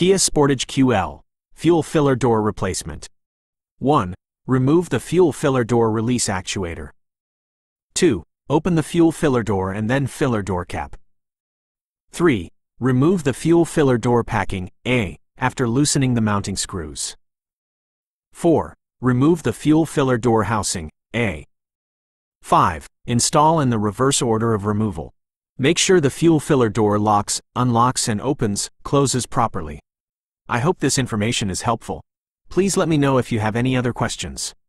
Kia Sportage QL, fuel filler door replacement. 1. Remove the fuel filler door release actuator. 2. Open the fuel filler door and then filler door cap. 3. Remove the fuel filler door packing, A, after loosening the mounting screws. 4. Remove the fuel filler door housing, A. 5. Install in the reverse order of removal. Make sure the fuel filler door locks, unlocks and opens, closes properly. I hope this information is helpful. Please let me know if you have any other questions.